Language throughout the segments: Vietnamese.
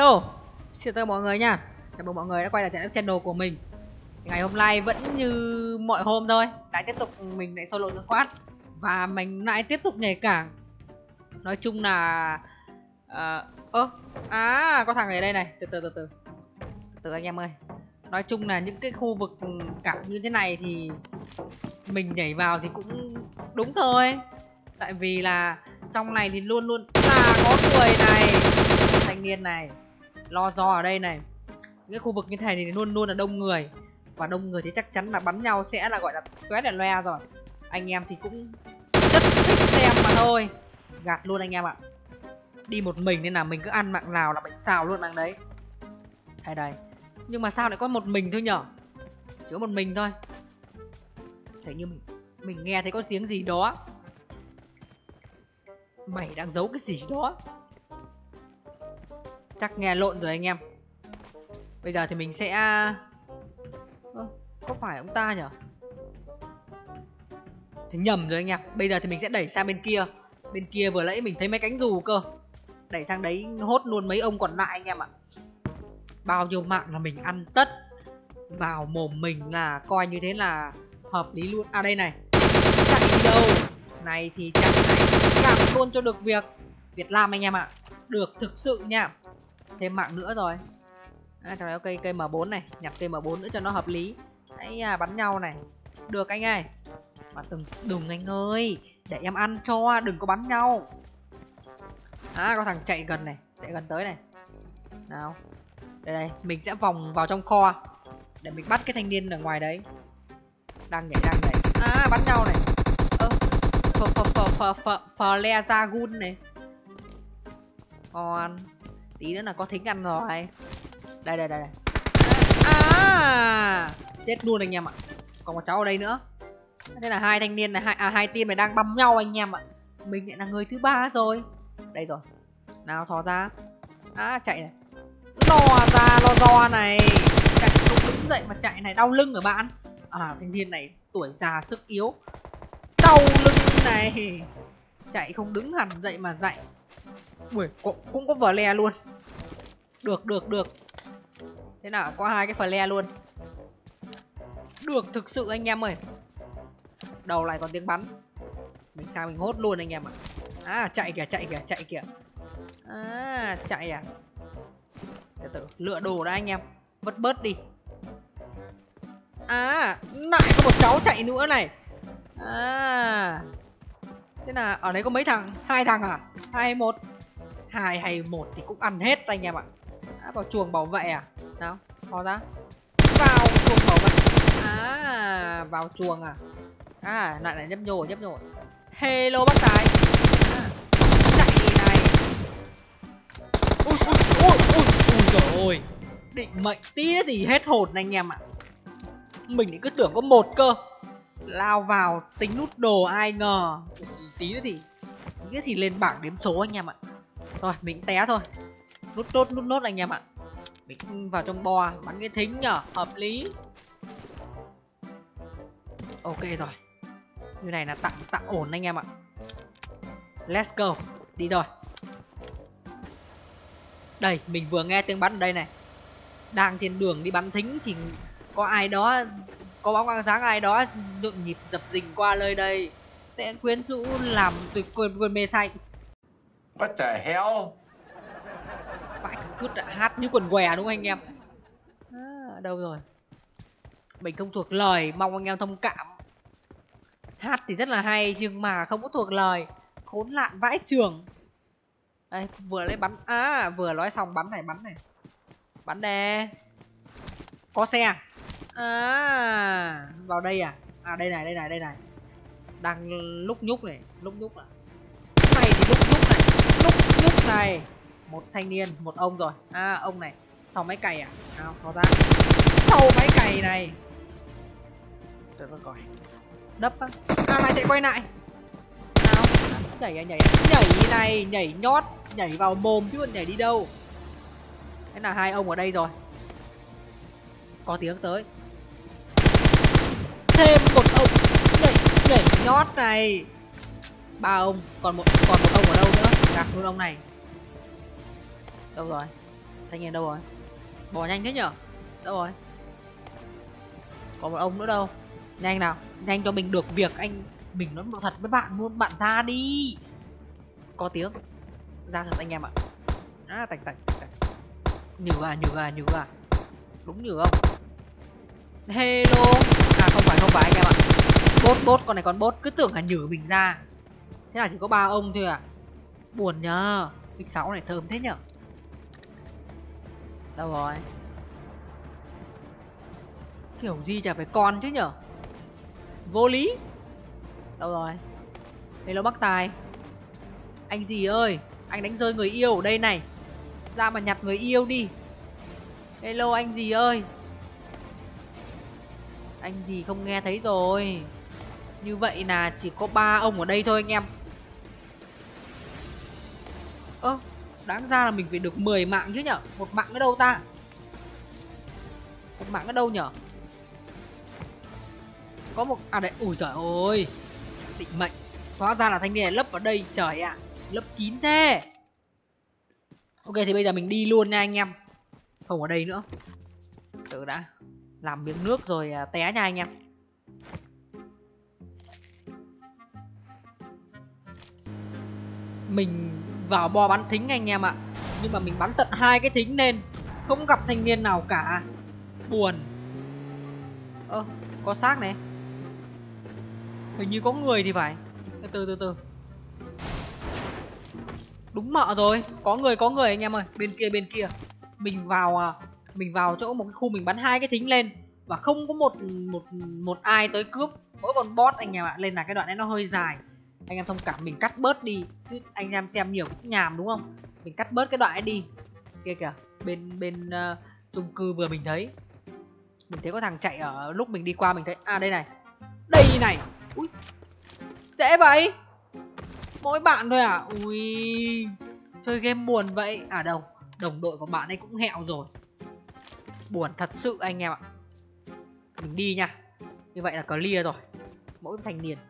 Hello, xin chào mọi người nha. Chào mừng mọi người đã quay lại channel của mình. Ngày hôm nay vẫn như mọi hôm thôi, lại tiếp tục mình lại solo tự quát và mình lại tiếp tục nhảy cảng. Nói chung là có thằng ở đây này, từ anh em ơi. Nói chung là những cái khu vực cảng như thế này thì mình nhảy vào thì cũng đúng thôi. Tại vì là trong này thì luôn luôn là có người này, thanh niên này lo do ở đây này. Những cái khu vực như thế này thì luôn luôn là đông người, và đông người thì chắc chắn là bắn nhau sẽ là gọi là toét đèn loe rồi. Anh em thì cũng rất thích xem mà thôi, gạt luôn anh em ạ. Đi một mình nên là mình cứ ăn mạng nào là mình xào luôn mạng đấy. Hay đây, nhưng mà sao lại có một mình thôi nhở? Chỉ có một mình thôi. Thấy như mình nghe thấy có tiếng gì đó. Mày đang giấu cái gì đó? Chắc nghe lộn rồi anh em. Bây giờ thì mình sẽ có phải ông ta nhở? Thì nhầm rồi anh em. Bây giờ thì mình sẽ đẩy sang bên kia. Bên kia vừa nãy mình thấy mấy cánh dù cơ. Đẩy sang đấy hốt luôn mấy ông còn lại anh em ạ. Bao nhiêu mạng là mình ăn tất vào mồm mình, là coi như thế là hợp lý luôn. À đây này, chạy đi đâu? Này thì chạy này, làm luôn cho được việc Việt Nam anh em ạ. Được thực sự nha. Thêm mạng nữa rồi. Trong này có cây M4 này, nhặt cây M4 nữa cho nó hợp lý. Đấy, bắn nhau này. Được anh ơi. Mà đừng anh ơi, để em ăn cho, đừng có bắn nhau. Có thằng chạy gần này, chạy gần tới này. Nào. Đây, mình sẽ vòng vào trong kho để mình bắt cái thanh niên ở ngoài đấy. Đang nhảy. Bắn nhau này. Flare Dragoon này. Còn tí nữa là có thính ăn rồi. Đây. Chết luôn anh em ạ. Còn một cháu ở đây nữa. Thế là hai thanh niên này, hai team này đang băm nhau anh em ạ. Mình lại là người thứ ba rồi. Đây rồi. Nào thò ra. Chạy này. Lo do này. Chạy không đứng dậy mà chạy này, đau lưng ở bạn. Thanh niên này tuổi già sức yếu, đau lưng này. Chạy không đứng hẳn dậy mà dậy. Ui, cũng có flare luôn. Được. Thế nào có hai cái flare luôn. Được thực sự anh em ơi. Đầu này còn tiếng bắn. Mình sang mình hốt luôn anh em ạ. Chạy kìa. Chạy à. Từ từ lựa đồ đã anh em. Vứt bớt đi. Lại có một cháu chạy nữa này. Thế là ở đấy có mấy thằng? Hai thằng à? 2 hay 1? 2 hay 1 thì cũng ăn hết anh em ạ. Vào chuồng bảo vệ à? Nào, thò ra. Vào chuồng bảo vệ. Vào chuồng à? Lại nhấp nhô. Hello bác tài. Chạy này. Ui trời ơi. Định mệnh tí nữa thì hết hồn anh em ạ. Mình thì cứ tưởng có một cơ. Lao vào tính nút đồ, ai ngờ tí nữa thì lên bảng đếm số anh em ạ. Rồi mình té thôi. Nút nốt anh em ạ. Mình vào trong bo bắn cái thính nhở, hợp lý. Ok rồi. Như này là tạm ổn anh em ạ. Let's go. Đi rồi. Đây, mình vừa nghe tiếng bắn ở đây này. Đang trên đường đi bắn thính thì có ai đó, có bóng quang sáng ai đó nhượng nhịp dập dình qua nơi đây. Sẽ quyến rũ làm tôi quên mê say. What the hell? Phải cứ hát như quần què đúng không anh em? Đâu rồi? Mình không thuộc lời, mong anh em thông cảm. Hát thì rất là hay nhưng mà không có thuộc lời. Khốn nạn vãi trường. Đây, vừa lấy bắn. Vừa nói xong bắn này. Bắn đè. Có xe. Vào đây à? Đây này. Đang lúc nhúc này. Này thì lúc nhúc này. Một thanh niên, một ông rồi. Ông này. Sau máy cày à? Nào, có ra. Sau máy cày này. Rồi coi. Đấp á. Lại chạy quay lại. Nào, nhảy này, nhảy nhót, nhảy vào mồm chứ còn nhảy đi đâu. Thế là hai ông ở đây rồi. Có tiếng tới. Thêm một ông nhảy nhót này. 3 ông, còn một ông ở đâu nữa? Gạt luôn ông này. Đâu rồi? Thanh niên đâu rồi? Bỏ nhanh thế nhở? Đâu rồi? Còn một ông nữa đâu? Nhanh nào, nhanh cho mình được việc anh. Mình nói thật với bạn luôn, bạn ra đi. Có tiếng. Ra thật anh em ạ. Tạch. Nhử à. Đúng nhử không? Hello. Không phải anh em ạ. Bot, con này còn bot. Cứ tưởng là nhử mình ra. Thế là chỉ có 3 ông thôi à? Buồn nhờ. X6 này thơm thế nhở? Đâu rồi? Kiểu gì chả phải con chứ nhở? Vô lý. Đâu rồi? Hello bác tài. Anh gì ơi, anh đánh rơi người yêu ở đây này. Ra mà nhặt người yêu đi. Hello anh gì ơi. Anh gì không nghe thấy rồi. Như vậy là chỉ có 3 ông ở đây thôi anh em. Đáng ra là mình phải được 10 mạng chứ nhở? Một mạng ở đâu ta? Một mạng ở đâu nhở? Có một... đấy, ui giời ơi. Định mệnh. Hóa ra là thanh niên này lấp ở đây, trời ạ. Lấp kín thế. Ok thì bây giờ mình đi luôn nha anh em. Không ở đây nữa. Tự đã. Làm miếng nước rồi té nha anh em. Mình vào bo bắn thính anh em ạ. Nhưng mà mình bắn tận 2 cái thính nên không gặp thanh niên nào cả. Buồn. Có xác này. Hình như có người thì phải. Từ từ. Đúng mợ rồi. Có người anh em ơi. Bên kia. Mình vào chỗ một cái khu mình bắn 2 cái thính lên và không có một ai tới cướp, mỗi con bot anh em ạ. Nên là cái đoạn này nó hơi dài. Anh em thông cảm mình cắt bớt đi chứ anh em xem nhiều cũng nhàm đúng không? Mình cắt bớt cái đoạn ấy đi. Kia kìa, bên chung cư vừa mình thấy có thằng chạy ở lúc mình đi qua, mình thấy đây này. Đây này. Ui. Dễ vậy. Mỗi bạn thôi à? Ui. Chơi game buồn vậy. Đâu, đồng đội của bạn ấy cũng hẹo rồi. Buồn thật sự anh em ạ. Mình đi nha. Như vậy là clear rồi. Mỗi thanh niên.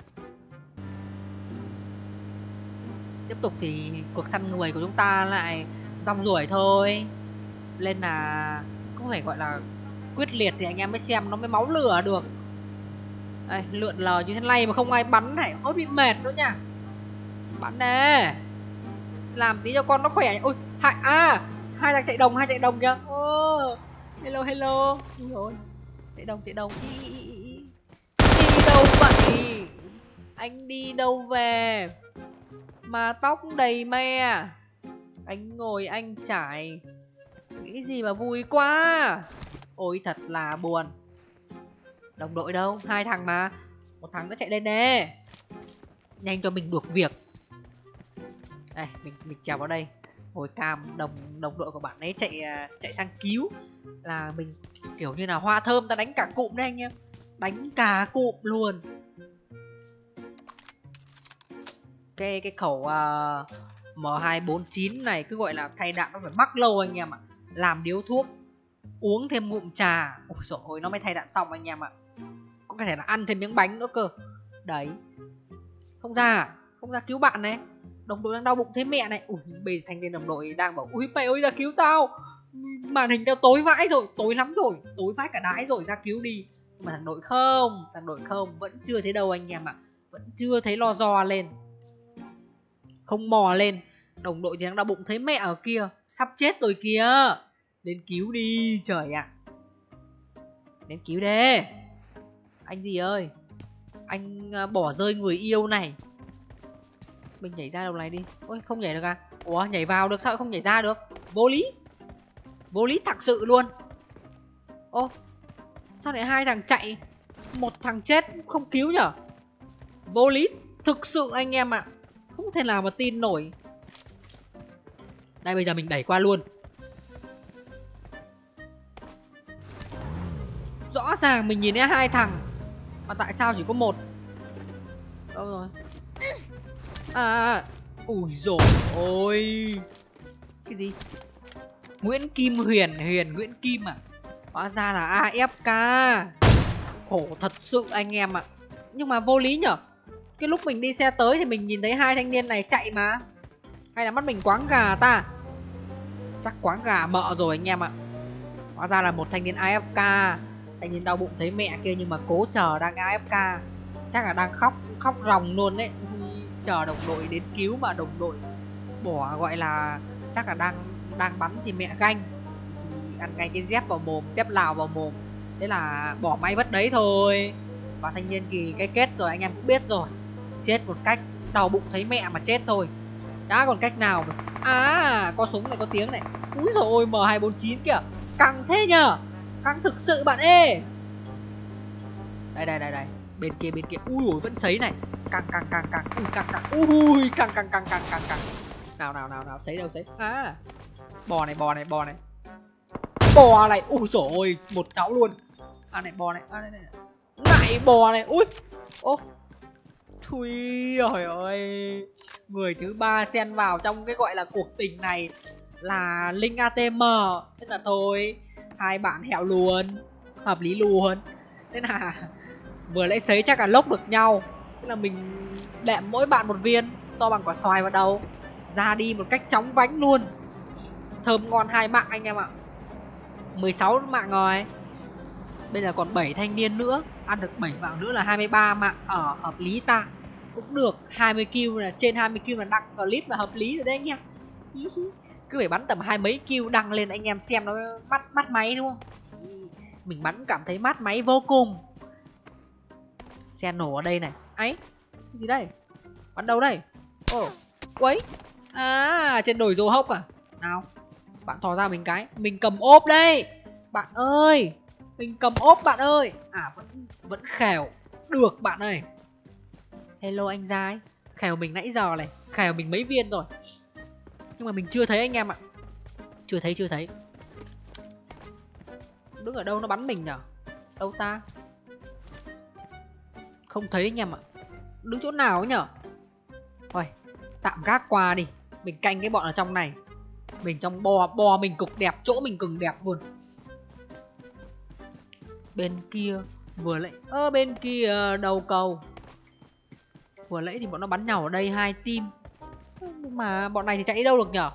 Tiếp tục thì cuộc săn người của chúng ta lại rong ruổi thôi. Nên là cũng phải gọi là quyết liệt thì anh em mới xem nó mới máu lửa được. Đây, lượn lờ như thế này mà không ai bắn này, hơi bị mệt nữa nha. Bắn nè. Làm tí cho con nó khỏe. Ôi, hai thằng chạy đồng kìa. Hello. Ui rồi. Chạy đồng. Đi đâu vậy? Anh đi đâu về? Mà tóc đầy me. Anh ngồi anh trải. Nghĩ gì mà vui quá. Ôi thật là buồn. Đồng đội đâu? 2 thằng mà. Một thằng đã chạy lên nè. Nhanh cho mình được việc. Đây, mình trèo vào đây. Ngồi cam đồng đội của bạn ấy chạy sang cứu. Là mình kiểu như là hoa thơm ta đánh cả cụm đấy anh em. Đánh cả cụm luôn. Cái khẩu M249 này cứ gọi là thay đạn nó phải mắc lâu anh em ạ. Làm điếu thuốc, uống thêm ngụm trà. Ôi dồi ôi, nó mới thay đạn xong anh em ạ. Có thể là ăn thêm miếng bánh nữa cơ. Đấy. Không ra cứu bạn này. Đồng đội đang đau bụng thế mẹ này. Ui, bây giờ thanh niên đồng đội đang bảo ui mày ơi ra cứu tao. Màn hình tao tối vãi rồi, tối lắm rồi, tối vãi cả đái rồi, ra cứu đi. Nhưng mà thằng đội không, vẫn chưa thấy đâu anh em ạ. Vẫn chưa thấy lo do lên. Không mò lên. Đồng đội thì đang đau bụng thấy mẹ ở kia, sắp chết rồi kìa. Lên cứu đi trời ạ. Lên cứu đi. Anh gì ơi. Anh bỏ rơi người yêu này. Mình nhảy ra đầu này đi. Ôi không nhảy được à? Ủa nhảy vào được sao không nhảy ra được? Vô lý. Vô lý thật sự luôn. Ô, sao lại 2 thằng chạy, một thằng chết không cứu nhở? Vô lý thực sự anh em ạ. Không thể nào mà tin nổi. Đây bây giờ mình đẩy qua luôn. Rõ ràng mình nhìn thấy 2 thằng mà tại sao chỉ có 1? Đâu rồi? Ui dồi ôi. Cái gì? Nguyễn Kim Huyền Nguyễn Kim à? Hóa ra là AFK. Khổ thật sự anh em ạ. Nhưng mà vô lý nhở. Cái lúc mình đi xe tới thì mình nhìn thấy 2 thanh niên này chạy mà. Hay là mắt mình quáng gà ta? Chắc quán gà mợ rồi anh em ạ. Hóa ra là một thanh niên AFK. Thanh niên đau bụng thấy mẹ kia nhưng mà cố chờ đang AFK. Chắc là đang khóc ròng luôn đấy. Chờ đồng đội đến cứu mà đồng đội bỏ, gọi là chắc là đang bắn thì mẹ ganh thì ăn ngay cái dép vào mồm, dép Lào vào mồm. Thế là bỏ máy vất đấy thôi. Và thanh niên thì cái kết rồi anh em cũng biết rồi. Chết một cách đau bụng thấy mẹ mà chết thôi. Đã còn cách nào mà... À, có súng này, có tiếng này. Úi dồi ôi, M249 kìa. Căng thế nhờ. Căng thực sự bạn ê. Đây. Bên kia. Ui ôi, vẫn sấy này. Căng. Ui, căng. Nào, sấy đâu sấy. À, bò này. Bò này, ui dồi ôi, một cháu luôn. À này, bò này. À, đây. Lại bò này, ui. Ô. Thui rồi ơi. Người thứ ba xen vào trong cái gọi là cuộc tình này là Linh ATM. Thế là thôi, hai bạn hẹo luôn, hợp lý luôn. Thế là vừa nãy sấy chắc là lốc được nhau. Thế là mình đệm mỗi bạn một viên to bằng quả xoài vào đầu, ra đi một cách chóng vánh luôn. Thơm ngon 2 mạng anh em ạ. 16 mạng rồi. Bây giờ còn 7 thanh niên nữa. Ăn được 7 mạng nữa là 23 mạng. Ở hợp lý ta. Cũng được 20 kill là trên 20 kill là đăng clip là hợp lý rồi đấy anh em. Cứ phải bắn tầm 20 mấy kill đăng lên anh em xem nó bắt máy đúng không? Mình bắn cảm thấy mát máy vô cùng. Xe nổ ở đây này. Ấy, gì đây? Bắn đâu đây? Ồ, quấy. À, trên đồi rô hốc à? Nào, bạn thò ra mình cái. Mình cầm ốp đây. Bạn ơi, mình cầm ốp bạn ơi. À, vẫn khèo. Được bạn ơi. Hello anh Giai. Khèo mình nãy giờ này. Khèo mình mấy viên rồi. Nhưng mà mình chưa thấy anh em ạ. Chưa thấy. Đứng ở đâu nó bắn mình nhở? Đâu ta? Không thấy anh em ạ. Đứng chỗ nào ấy nhở? Thôi, tạm gác qua đi. Mình canh cái bọn ở trong này. Mình trong bò mình cực đẹp. Chỗ mình cực đẹp luôn. Bên kia vừa lại bên kia đầu cầu. Vừa nãy thì bọn nó bắn nhau ở đây 2 team. Nhưng mà bọn này thì chạy đi đâu được nhở?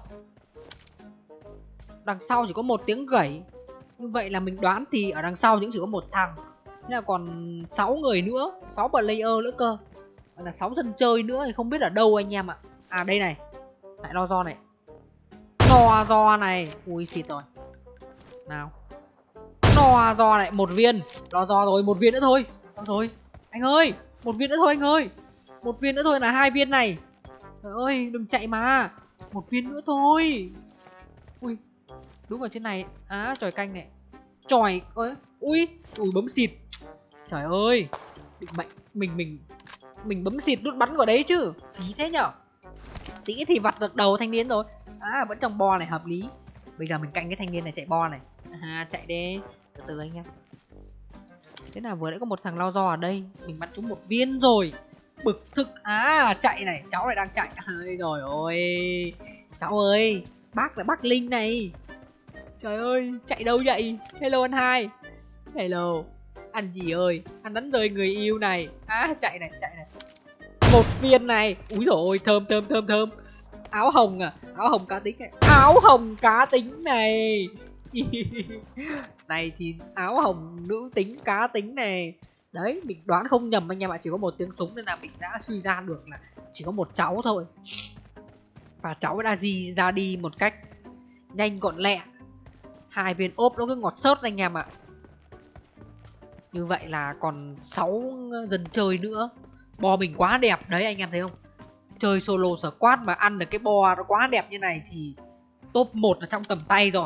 Đằng sau chỉ có một tiếng gẩy. Như vậy là mình đoán thì ở đằng sau cũng chỉ có một thằng. Thế là còn 6 người nữa, 6 player nữa cơ. Gọi là 6 dân chơi nữa thì không biết ở đâu anh em ạ. À đây này. Lại lo do này. Lo do này. Ui xịt rồi. Nào. Lo do này, một viên. Lo do rồi, một viên nữa thôi. Rồi. Anh ơi, một viên nữa thôi anh ơi. Một viên nữa thôi là 2 viên này. Trời ơi, đừng chạy mà. Một viên nữa thôi. Ui, đúng ở trên này. Á, tròi canh này. Tròi ơi. Ui, bấm xịt. Trời ơi, định mệnh. Mình bấm xịt nút bắn vào đấy chứ. Tí thế nhở. Tí thì vặt được đầu thanh niên rồi. À, vẫn trong bo này hợp lý. Bây giờ mình canh cái thanh niên này chạy bo này. À, chạy đi. Từ từ anh em. Thế nào vừa nãy có một thằng lao do ở đây. Mình bắn trúng một viên rồi. Bực thực. À, chạy này. Cháu này đang chạy. Ôi rồi ôi. Cháu ơi, bác là bác Linh này. Trời ơi, chạy đâu vậy? Hello anh hai. Hello. Anh gì ơi, anh đánh rơi người yêu này. À, chạy này. Một viên này. Úi dồi ôi, thơm. Áo hồng à, áo hồng cá tính này. Áo hồng cá tính này. Này thì áo hồng nữ tính cá tính này. Đấy, mình đoán không nhầm anh em ạ. Chỉ có một tiếng súng nên là mình đã suy ra được là chỉ có một cháu thôi. Và cháu đã ra đi một cách nhanh gọn lẹ. 2 viên ốp nó cứ ngọt xớt anh em ạ. Như vậy là còn 6 dân chơi nữa. Bo mình quá đẹp đấy anh em thấy không? Chơi solo squad mà ăn được cái bo nó quá đẹp như này thì top 1 là trong tầm tay rồi.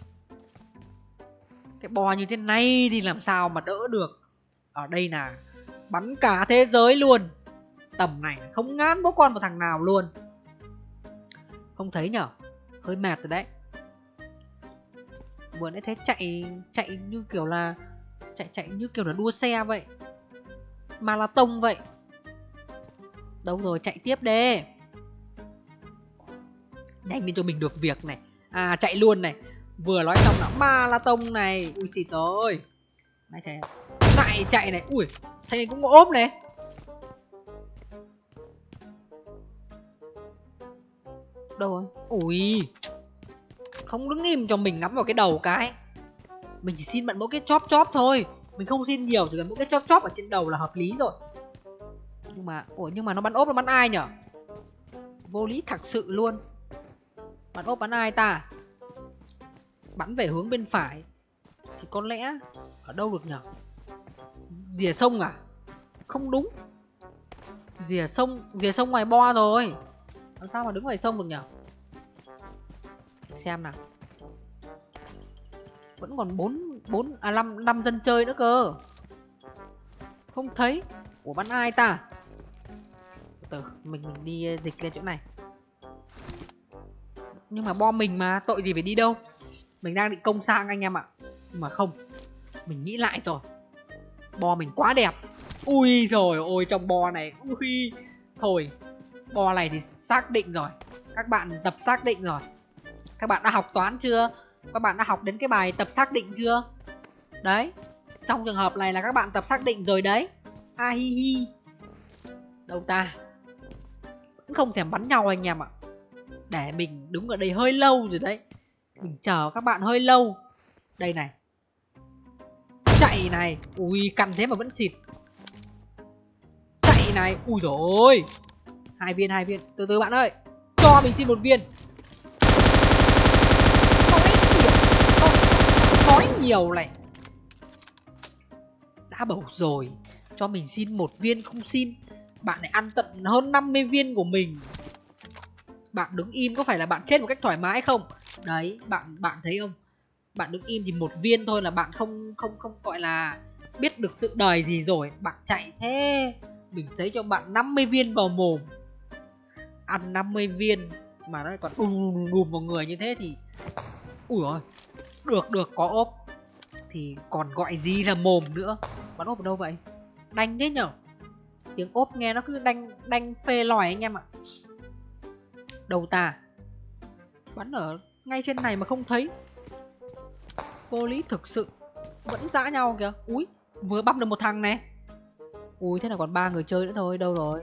Cái bo như thế này thì làm sao mà đỡ được. Ở đây là bắn cả thế giới luôn. Tầm này không ngán bố con một thằng nào luôn. Không thấy nhở? Hơi mệt rồi đấy. Vừa nãy thấy chạy như kiểu là chạy như kiểu là đua xe vậy. Marathon vậy. Đâu rồi, chạy tiếp đi. Nhanh lên cho mình được việc này. À, chạy luôn này. Vừa nói xong là marathon này. Ui xịt rồi. Lại chạy này. Ui, thằng này cũng có ốp này. Đâu rồi? Ui. Không đứng im cho mình ngắm vào cái đầu cái. Mình chỉ xin bạn mỗi cái chóp chóp thôi. Mình không xin nhiều, chỉ cần mỗi cái chóp chóp ở trên đầu là hợp lý rồi. Nhưng mà nó bắn ốp, nó bắn ai nhở? Vô lý thật sự luôn. Bắn ốp bắn ai ta? Bắn về hướng bên phải thì có lẽ ở đâu được nhở? Rìa sông à? Không đúng. Rìa sông ngoài bo rồi. Làm sao mà đứng ngoài sông được nhở? Xem nào. Vẫn còn 5 dân chơi nữa cơ. Không thấy. Ủa bắn ai ta? Từ mình đi dịch lên chỗ này. Nhưng mà bom mình mà, tội gì phải đi đâu. Mình đang định công sang anh em ạ. Nhưng mà không, mình nghĩ lại rồi. Bo mình quá đẹp. Ui rồi ôi, trong bo này. Ui. Thôi, bo này thì xác định rồi. Các bạn tập xác định rồi. Các bạn đã học toán chưa? Các bạn đã học đến cái bài tập xác định chưa? Đấy. Trong trường hợp này là các bạn tập xác định rồi đấy. Ha hi hi. Đâu ta? Vẫn không thèm bắn nhau anh em ạ. Để mình đứng ở đây hơi lâu rồi đấy. Mình chờ các bạn hơi lâu. Đây này. Chạy này. Ui căn thế mà vẫn xịt. Chạy này. Ui dồi ôi. Hai viên. Từ từ bạn ơi. Cho mình xin một viên. Nói nhiều này. Đã bảo rồi, cho mình xin một viên không xin. Bạn lại ăn tận hơn 50 viên của mình. Bạn đứng im có phải là bạn chết một cách thoải mái không? Đấy, bạn thấy không? Bạn đứng im thì một viên thôi là bạn không gọi là biết được sự đời gì rồi. Bạn chạy thế. Mình xấy cho bạn 50 viên vào mồm. Ăn 50 viên mà nó còn đùm vào người như thế thì ui ôi. Được có ốp thì còn gọi gì là mồm nữa. Bắn ốp ở đâu vậy? Đanh thế nhở? Tiếng ốp nghe nó cứ đanh phê lòi anh em ạ. Đâu ta? Bắn ở ngay trên này mà không thấy. Vô lý thực sự. Vẫn dã nhau kìa. Úi, vừa băm được một thằng này. Ui, thế là còn 3 người chơi nữa thôi. Đâu rồi?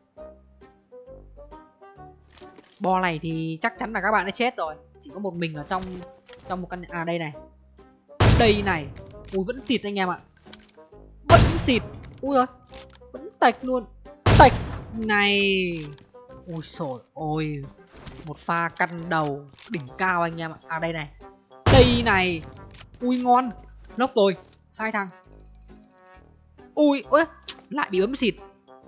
Bo này thì chắc chắn là các bạn đã chết rồi. Chỉ có một mình ở trong một căn. À đây này. Đây này. Ui vẫn xịt anh em ạ. Vẫn xịt. Ui ơi. Vẫn tạch luôn. Tạch này. Ui xồi ôi. Một pha căn đầu đỉnh cao anh em ạ. À đây này. Đây này. Ui ngon. Nốc rồi. 2 thằng. Ui ôi. Lại bị bấm xịt.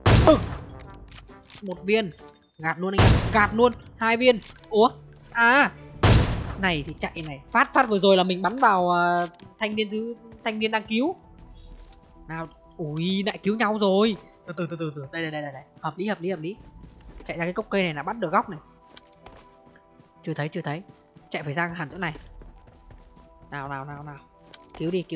Một viên. Gạt luôn anh em. Gạt luôn. 2 viên. Ủa. À. Này thì chạy này. Phát vừa rồi là mình bắn vào thanh niên đang cứu. Nào. Ui lại cứu nhau rồi. Từ từ. Đây. Hợp lý. Chạy ra cái gốc cây này là bắt được góc này. Chưa thấy. Chạy phải sang hẳn chỗ này. Nào. Cứu đi.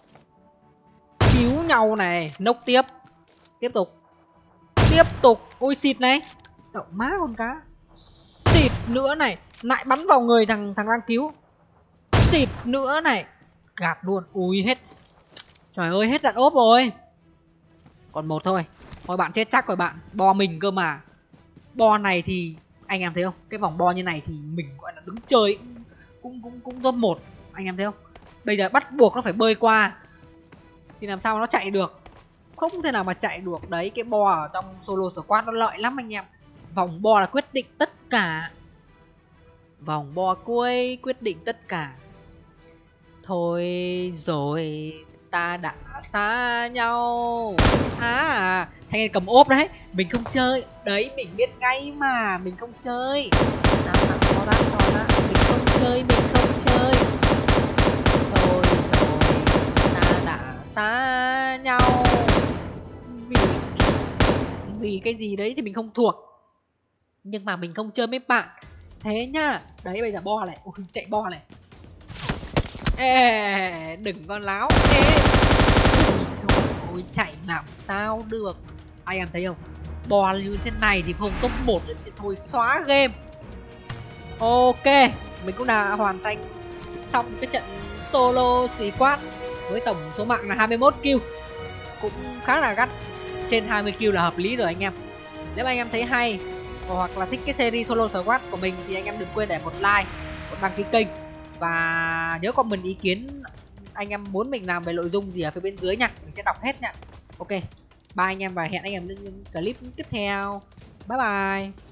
Cứu nhau này. Nốc tiếp. Tiếp tục. Ôi xịt này. Đậu má con cá. Xịt nữa này. Lại bắn vào người thằng đang cứu. Xịt nữa này. Gạt luôn. Ui hết. Trời ơi hết đạn ốp rồi. Còn một thôi. Thôi bạn chết chắc rồi bạn. Bo mình cơ mà. Bo này thì anh em thấy không? Cái vòng bo như này thì mình gọi là đứng chơi cũng top 1. Anh em thấy không? Bây giờ bắt buộc nó phải bơi qua. Thì làm sao mà nó chạy được? Không thể nào mà chạy được. Đấy cái bo ở trong solo squad nó lợi lắm anh em. Vòng bo là quyết định tất cả. Vòng bo cuối quyết định tất cả. Thôi rồi ta đã xa nhau. À thanh niên cầm ốp đấy. Mình không chơi. Đấy mình biết ngay mà. Mình không chơi. Nào cho đã. Mình không chơi. Thôi rồi ta đã xa nhau. Vì cái gì đấy thì mình không thuộc. Nhưng mà mình không chơi mấy bạn. Thế nhá. Đấy bây giờ bo này. Ôi chạy bo này. Ê, đừng con láo. Ôi chạy làm sao được. Anh em thấy không? Bò như thế này thì không top 1 thì thôi xóa game. Ok, mình cũng đã hoàn thành xong cái trận solo squad với tổng số mạng là 21 kill. Cũng khá là gắt. Trên 20 kill là hợp lý rồi anh em. Nếu anh em thấy hay hoặc là thích cái series solo squad của mình thì anh em đừng quên để một like, một đăng ký kênh Và nhớ comment ý kiến anh em muốn mình làm về nội dung gì ở phía bên dưới nha, mình sẽ đọc hết nha. Ok, bye anh em và hẹn anh em những clip tiếp theo. Bye bye.